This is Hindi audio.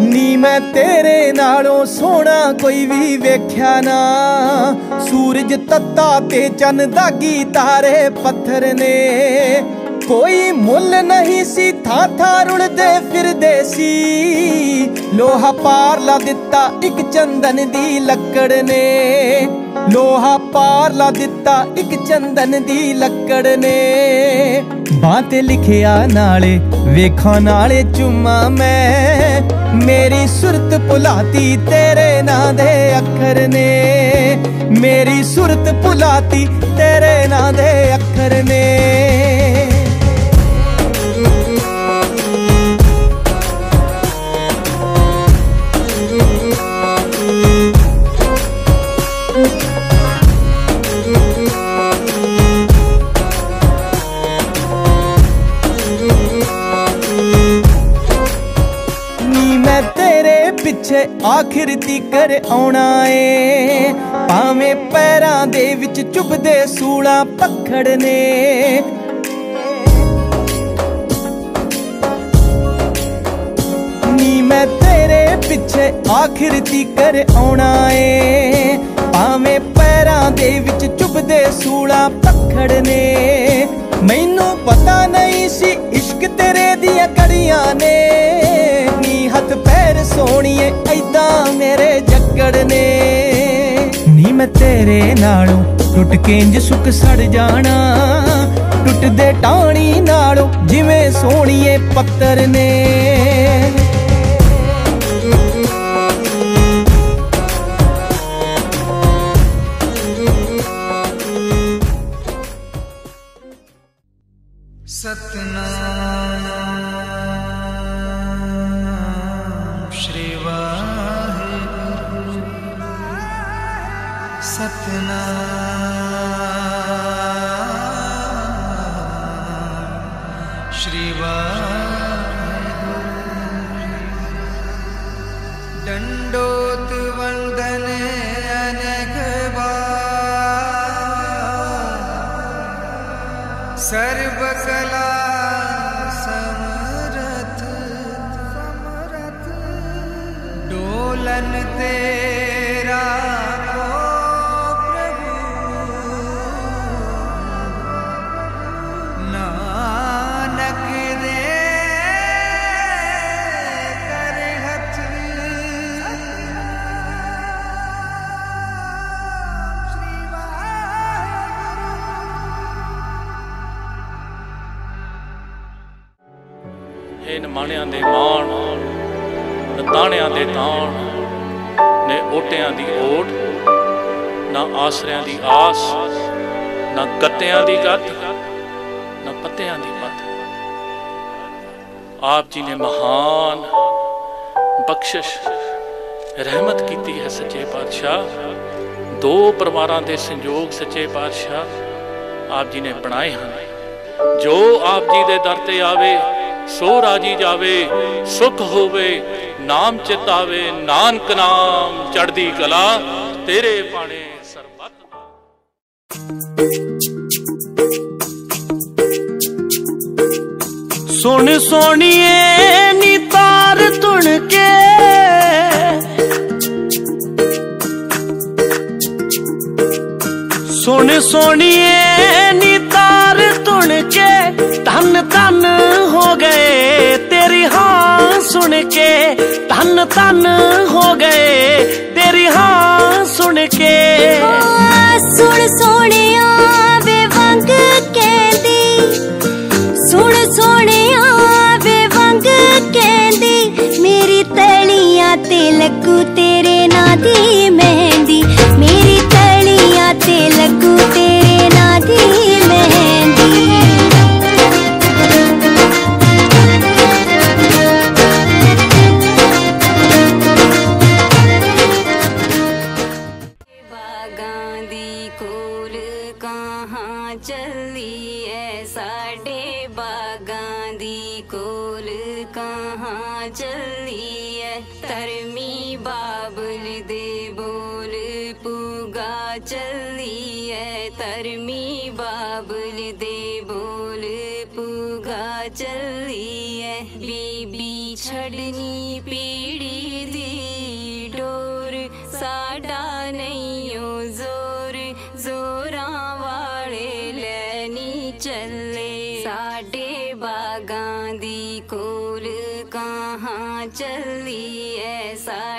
नी मैं तेरे नालों सोना कोई भी वेख्या ना। सूरज तत्ता ते चन दागी तारे पत्थर ने। कोई मुल नहीं सी था रुलदे फिरदे सी। लोहा पार ला दिता एक चंदन दी लकड़ ने। लोहा पार ला दिता एक चंदन दी लकड़ ने। बात लिखिया नाले वेखा नाले चुम्मा मैं। मेरी सुरत भुलाती तेरे नां दे अखर ने। मेरी सुरत भुलाती तेरे नां दे अखर ने। पिछे आखिर तीकर आउणा ए। भावें पैरां दे विच चुभदे सूला पखड़ ने। नी मैं तेरे पिछे आखिर तीकर आउणा ए। भावें पैरां दे विच चुभदे सूला पखड़ ने। मैनू पता नहीं सी इश्क तेरे दियां कड़ियां ने। नी हथ पैर सोनिए ऐदा मेरे जकड़ ने। नी मैं तेरे नालों टुट के इंज सुख सड़ जाना। टुटदे टाणी नालों जिवें सोनिए पत्तर ने। सतनाम श्री वाहिगुरु। सतनाम श्री वाहिगुरु। दंडोत वंदन अनेक बार। सर्व कला समरथ डोलन तेरा को प्रभु। नानक दे कर हथ। हे नमाणियां दे मान नताणियां दे ताण। ने ओटियां दी ओट ना आसरियां दी आस। ना गत्तियां दी गत ना पत्तियां दी पत। आप जी ने महान बख्शिश रहमत कीती है सच्चे पातशाह। दो परिवारां दे संयोग सच्चे पातशाह आप जी ने बनाए हैं। जो आप जी दे दर ते आवे सो राजी जावे। सुख होवे नाम चितावे। नानक नाम चढ़दी कला तेरे पाने सरबत। सुन सोनिए नी तार तुण के। सुन सोनिए नी तार तुण के। धन धन हो गए तेरी हाँ सुन के। धन धन हो गए तेरी हाँ सुन के। सुन सोनिया वे वंग कहंदी। सुन सोनिया वे वंग कहंदी। मेरी तलियां ते लगू तेरे नां दी मेहंदी। मेरी तलियां ते लगू तेरे नां दी मेहंदी। चली है साडे बागां दी कोल कहाँ चली है। धर्मी बाबुल दे बोल पूगा चली है। धर्मी बाबुल दे बोल पूगा चली है। बीबी छड़नी पीड़ी ਚੱਲੀ ਐ